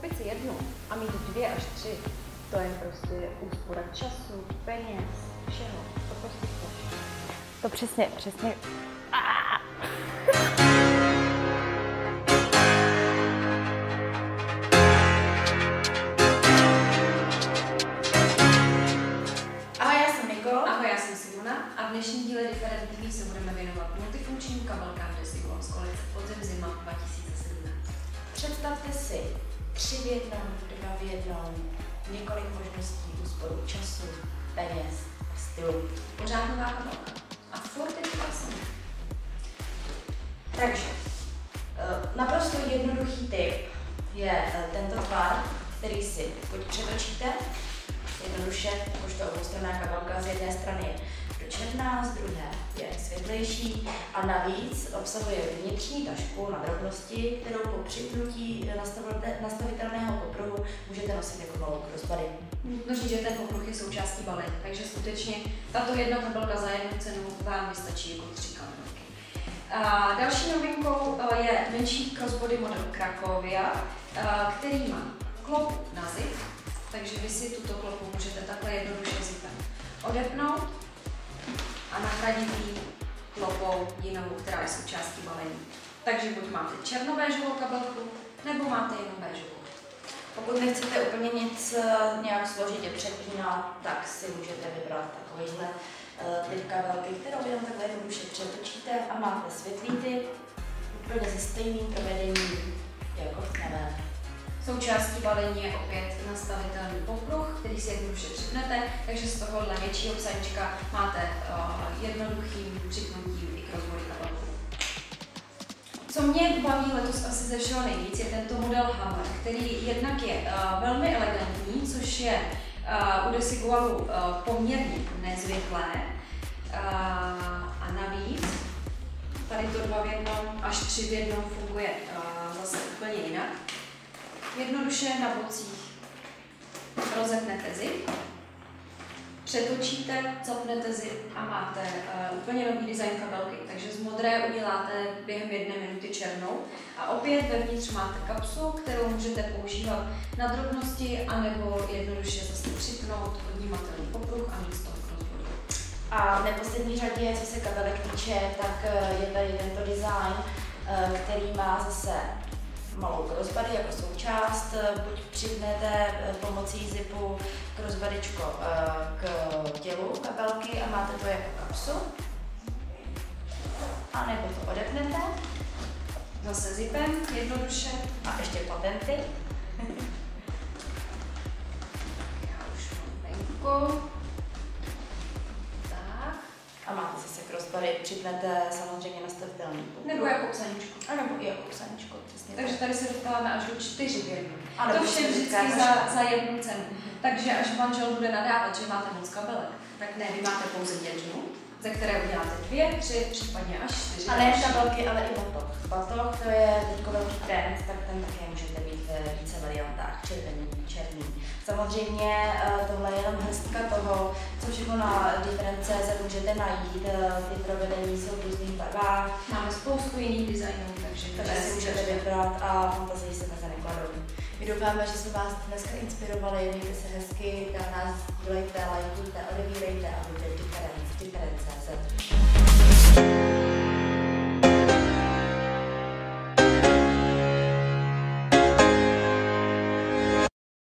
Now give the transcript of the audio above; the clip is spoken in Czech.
koupit si jednu a mít 2 až 3, to je prostě úspora času, peněz, všeho. To prostě chceš. To přesně. Ahoj, já jsem Niko. Ahoj, já jsem Simona a v dnešním díle Different TV se budeme věnovat multifunkčním kabelkám Desigual z kolekce Podzim zima 2017. Představte si 3 v jednom, 2 v jednom, několik možností úsporu času, peněz a stylu. Pořád nová kabelka. A furt je to vlastně. Takže, naprosto jednoduchý tip je tento tvar, který si buď přetočíte, jednoduše, jakožto oboustranná kabelka, z jedné strany je dočerná, z druhé je světlejší a navíc obsahuje vnitřní tašku na drobnosti, kterou po připnutí nastavitelného popruhu můžete nosit jako malou crossbody. Nutno říct, že ten popruh je součástí balení, takže skutečně tato jedna kabelka za jednu cenu vám vystačí jako 3 kabelky. A další novinkou je menší crossbody model Cracovia, který má klopu na zip, takže vy si tuto klopu můžete takhle jednoduše zipem odepnout a nahradit ji klopou jinou, která je součástí balení. Takže buď máte černobéžovou kabelku, nebo máte jenom béžovou. Pokud nechcete úplně nic nějak složitě přepínat, tak si můžete vybrat takovýhle typ kabelky, kterou jenom takhle jednoduše přetočíte a máte světlý typ, úplně se stejným provedením jako v tmavém. Součástí balení je opět nastavitelný popruh, který si jednoduše připnete, takže z tohohle většího psaníčka máte jednoduchým připnutím i crossbody kabelku. Co mě baví letos asi ze všeho nejvíc, je tento model Hammer, který jednak je velmi elegantní, což je u Desigualu poměrně nezvyklé. A navíc tady to 2 v jednom až 3 v jednom funguje zase úplně jinak. Jednoduše na bocích rozetnete zip, přetočíte, zapnete zip a máte úplně nový design kabelky, takže z modré uděláte během 1 minuty černou a opět vevnitř máte kapsu, kterou můžete používat na drobnosti anebo jednoduše zase připnout odnímatelný popruh a mít z toho crossbody. A v neposlední řadě, co se kabelek týče, tak je tady tento design, který má zase malou crossbody jako součást, buď připnete pomocí zipu crossbodyčko k tělu kabelky a máte to jako kapsu, a nebo to odepnete. Zase zipem, jednoduše. A ještě patenty. Já už mám venku. Tak. A máte zase crossbody, připnete samozřejmě nastavitelný popruh. Nebo jako psaníčko. A nebo i jako psaníčko, přesně. Takže tady se dostáváme až do 4 v jednom. A to vše vždycky za jednu cenu. Takže až manžel bude nadávat, že máte moc kabelek, tak ne, vy máte pouze jednu, ze které uděláte 2, 3, případně až 4. A ne kabelky, ale i batoh. Batoh, to je teď velký trend, tak ten také můžete mít ve více variantách, červený, černý. Samozřejmě tohle je jenom hrstka toho, co všechno na Different.cz můžete najít. Ty provedení jsou v různých barvách. Máme spoustu jiných designů, takže si můžete vybrat a fantazii se meze nekladou. My doufáme, že jsme vás dneska inspirovali, mějte se hezky, na nás dílejte, lajkujte, odebírejte a buďte Different.cz.